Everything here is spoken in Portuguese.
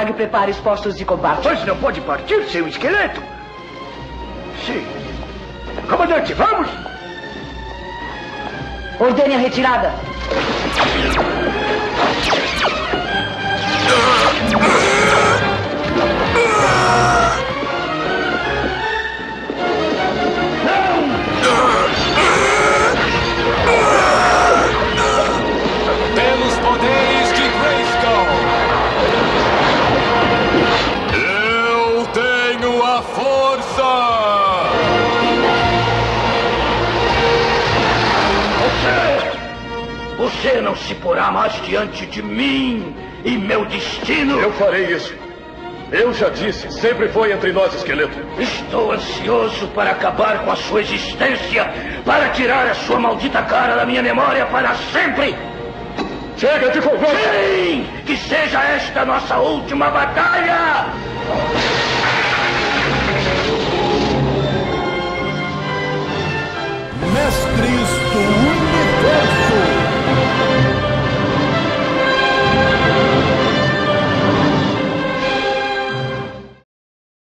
Borg prepare os postos de combate. Mas não pode partir sem o esqueleto. Sim. Comandante, vamos! Ordene a retirada. Pelos poderes de Grayskull, eu tenho a força! Você não se porá mais diante de mim e meu destino. Eu farei isso. Eu já disse, sempre foi entre nós, esqueleto. Estou ansioso para acabar com a sua existência, para tirar a sua maldita cara da minha memória para sempre. Chega de conversa! Sim! Que seja esta nossa última batalha!